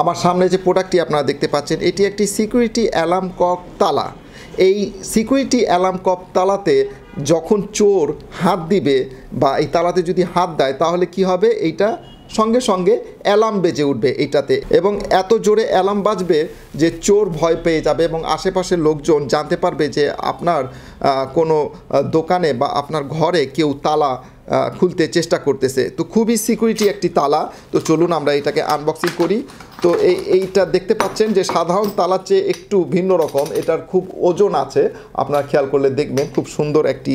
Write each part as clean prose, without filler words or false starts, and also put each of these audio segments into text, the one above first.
আমার সামনে যে প্রোডাক্টটি আপনারা দেখতে পাচ্ছেন এটি একটি সিকিউরিটি অ্যালার্ম কক তালা। এই সিকিউরিটি অ্যালার্ম কক তালাতে যখন চোর হাত দিবে বা এই তালাতে যদি হাত দেয় তাহলে কি হবে, এইটা সঙ্গে সঙ্গে অ্যালার্ম বেজে উঠবে এইটাতে, এবং এত জোরে অ্যালার্ম বাজবে যে চোর ভয় পেয়ে যাবে এবং আশেপাশের লোকজন জানতে পারবে যে আপনার কোনো দোকানে বা আপনার ঘরে কেউ তালা খুলতে চেষ্টা করতেছে। তো খুবই সিকিউরিটি একটি তালা। তো চলুন আমরা এটাকে আনবক্সিং করি। তো এইটা দেখতে পাচ্ছেন যে সাধারণ তালার চেয়ে একটু ভিন্ন রকম, এটার খুব ওজন আছে, আপনারা খেয়াল করলে দেখবেন খুব সুন্দর একটি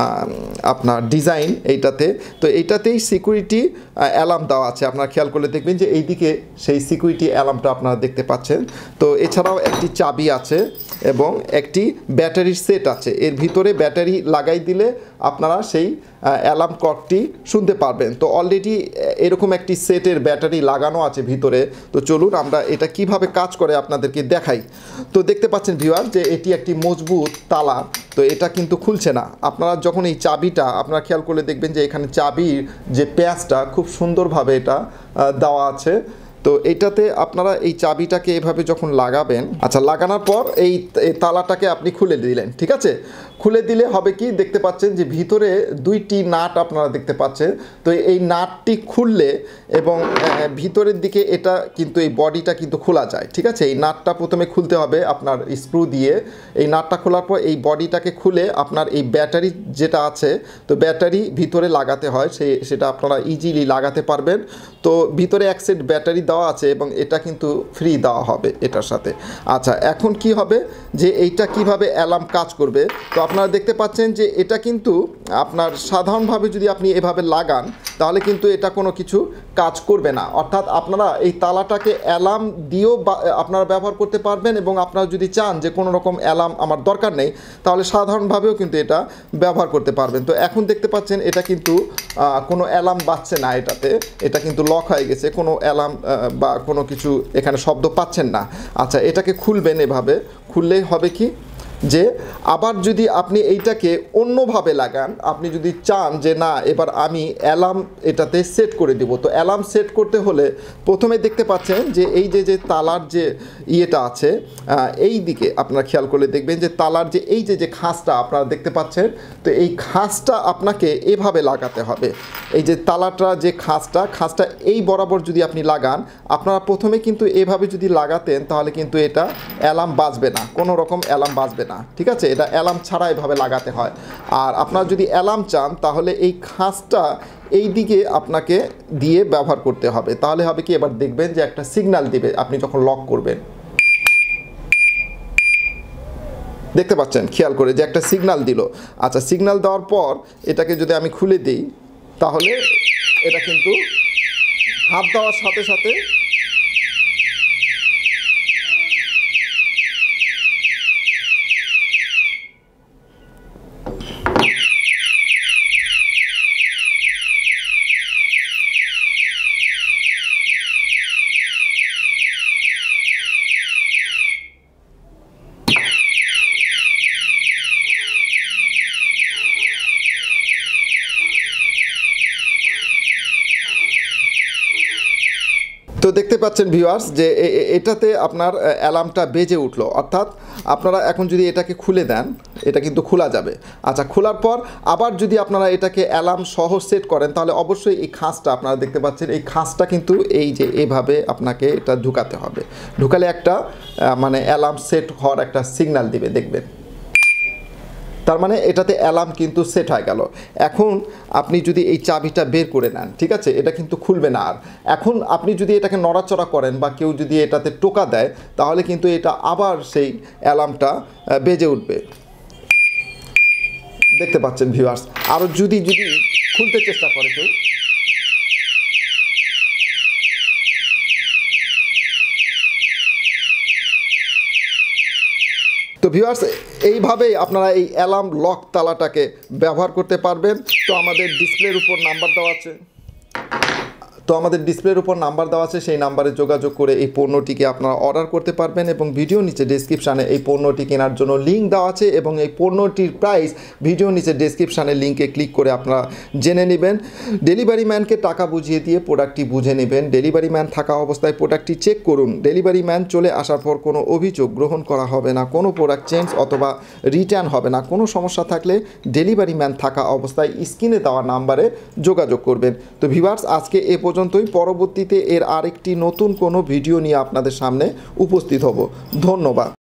আপনার ডিজাইন এইটাতে। তো এইটাতেই সিকিউরিটি অ্যালার্ম দেওয়া আছে, আপনারা খেয়াল করলে দেখবেন যে এইদিকে সেই সিকিউরিটি অ্যালার্মটা আপনারা দেখতে পাচ্ছেন। তো এছাড়াও একটি চাবি আছে এবং একটি ব্যাটারির সেট আছে, এর ভিতরে ব্যাটারি লাগাই দিলে আপনারা সেই অ্যালার্ম ক্লকটি শুনতে পারবেন। তো অলরেডি এরকম একটি সেটের ব্যাটারি লাগানো আছে ভিতরে। তো চলুন আমরা এটা কিভাবে কাজ করে আপনাদেরকে দেখাই। তো দেখতে পাচ্ছেন ভিউয়ার যে এটি একটি মজবুত তালা। তো এটা কিন্তু খুলছে না। আপনারা যখন এই চাবিটা আপনারা খেয়াল করলে দেখবেন যে এখানে চাবির যে প্যাঁচটা খুব সুন্দরভাবে এটা দেওয়া আছে। তো এটাতে আপনারা এই চাবিটাকে এভাবে যখন লাগাবেন, আচ্ছা লাগানোর পর এই তালাটাকে আপনি খুলে দিলেন, ঠিক আছে। খুলে দিলে হবে কি, দেখতে পাচ্ছেন যে ভিতরে দুইটি নাট আপনারা দেখতে পাচ্ছেন। তো এই নাটটি খুললে এবং ভিতরের দিকে এটা কিন্তু এই বডিটা কিন্তু খোলা যায়, ঠিক আছে। এই নাটটা প্রথমে খুলতে হবে আপনার স্ক্রু দিয়ে। এই নাটটা খোলার পর এই বডিটাকে খুলে আপনার এই ব্যাটারি যেটা আছে, তো ব্যাটারি ভিতরে লাগাতে হয়, সেটা আপনারা ইজিলি লাগাতে পারবেন। তো ভিতরে এক সেট ব্যাটারি দেওয়া আছে এবং এটা কিন্তু ফ্রি দেওয়া হবে এটার সাথে। আচ্ছা এখন কি হবে যে এইটা কিভাবে অ্যালার্ম কাজ করবে, তো আপনারা দেখতে পাচ্ছেন যে এটা কিন্তু আপনার সাধারণভাবে যদি আপনি এভাবে লাগান তাহলে কিন্তু এটা কোনো কিছু কাজ করবে না। অর্থাৎ আপনারা এই তালাটাকে অ্যালার্ম দিয়েও আপনারা ব্যবহার করতে পারবেন, এবং আপনারা যদি চান যে কোনো রকম অ্যালার্ম আমার দরকার নেই তাহলে সাধারণভাবেও কিন্তু এটা ব্যবহার করতে পারবেন। তো এখন দেখতে পাচ্ছেন এটা কিন্তু কোনো অ্যালার্ম বাজছে না এটাতে, এটা কিন্তু লক হয়ে গেছে, কোনো অ্যালার্ম বা কোনো কিছু এখানে শব্দ পাচ্ছেন না। আচ্ছা এটাকে খুলবেন, এভাবে খুললেই হবে কি যে আবার যদি আপনি এইটাকে অন্যভাবে লাগান, আপনি যদি চান যে না এবার আমি অ্যালার্ম এটাতে সেট করে দিব, তো অ্যালার্ম সেট করতে হলে প্রথমে দেখতে পাচ্ছেন যে এই যে তালার যে ইয়েটা আছে এই দিকে আপনারা খেয়াল করলে দেখবেন যে তালার যে এই যে খাঁজটা আপনারা দেখতে পাচ্ছেন, তো এই খাঁজটা আপনাকে এভাবে লাগাতে হবে। এই যে তালাটা যে খাঁজটা এই বরাবর যদি আপনি লাগান, আপনারা প্রথমে কিন্তু এভাবে যদি লাগাতেন তাহলে কিন্তু এটা অ্যালার্ম বাজবে না, কোনো রকম অ্যালার্ম বাজবে না, ঠিক আছে। এটা অ্যালার্ম ছাড়া এভাবে লাগাতে হয়। আর আপনারা যদি অ্যালার্ম চান তাহলে এই খাঁজটা এই দিকে আপনাকে দিয়ে ব্যবহার করতে হবে, তাহলে হবে কি এবার দেখবেন যে একটা সিগন্যাল দিবে আপনি যখন লক করবেন, দেখতে পাচ্ছেন খেয়াল করে যে একটা সিগন্যাল দিল। আচ্ছা সিগন্যাল দেওয়ার পর এটাকে যদি আমি খুলে দিই তাহলে এটা কিন্তু হাত দেওয়ার সাথে সাথে তো দেখতে পাচ্ছেন ভিউয়ার্স যে এটাতে আপনার অ্যালার্মটা বেজে উঠলো। অর্থাৎ আপনারা এখন যদি এটাকে খুলে দেন এটা কিন্তু খোলা যাবে। আচ্ছা খোলার পর আবার যদি আপনারা এটাকে অ্যালার্ম সহ সেট করেন তাহলে অবশ্যই এই খাঁজটা আপনারা দেখতে পাচ্ছেন, এই খাঁজটা কিন্তু এই যে এভাবে আপনাকে এটা ঢুকাতে হবে, ঢুকালে একটা মানে অ্যালার্ম সেট হওয়ার একটা সিগন্যাল দিবে দেখবেন। তার মানে এটাতে অ্যালার্ম কিন্তু সেট হয়ে গেল। এখন আপনি যদি এই চাবিটা বের করে নেন, ঠিক আছে, এটা কিন্তু খুলবে না আর। এখন আপনি যদি এটাকে নড়াচড়া করেন বা কেউ যদি এটাতে টোকা দেয় তাহলে কিন্তু এটা আবার সেই অ্যালার্মটা বেজে উঠবে, দেখতে পাচ্ছেন ভিউয়ার্স। আরও যদি খুলতে চেষ্টা করে কেউ, তো ভিউয়ার্স এইভাবেই আপনারা এই অ্যালার্ম লক তালাটাকে ব্যবহার করতে পারবেন। তো আমাদের ডিসপ্লের উপর নাম্বার দেওয়া আছে, তো তো আমাদের ডিসপ্লের উপর নাম্বার দেওয়া আছে, সেই নাম্বারে যোগাযোগ করে এই পণ্যটিকে আপনারা অর্ডার করতে পারবেন এবং ভিডিও নিচে ডেসক্রিপশানে এই পণ্যটি কেনার জন্য লিঙ্ক দেওয়া আছে এবং এই পণ্যটির প্রাইস ভিডিও নিচে ডেসক্রিপশানে লিঙ্কে ক্লিক করে আপনারা জেনে নেবেন। ডেলিভারি ম্যানকে টাকা বুঝিয়ে দিয়ে প্রোডাক্টটি বুঝে নেবেন। ডেলিভারি ম্যান থাকা অবস্থায় প্রোডাক্টটি চেক করুন। ডেলিভারি ম্যান চলে আসার পর কোনো অভিযোগ গ্রহণ করা হবে না, কোনো প্রোডাক্ট চেঞ্জ অথবা রিটার্ন হবে না। কোনো সমস্যা থাকলে ডেলিভারি ম্যান থাকা অবস্থায় স্ক্রিনে দেওয়া নাম্বারে যোগাযোগ করবেন। তো ভিউয়ার্স, আজকে এ পর্যন্তই। পরবর্তীতে এর আরেকটি নতুন কোনো ভিডিও নিয়ে আপনাদের সামনে উপস্থিত হব। ধন্যবাদ।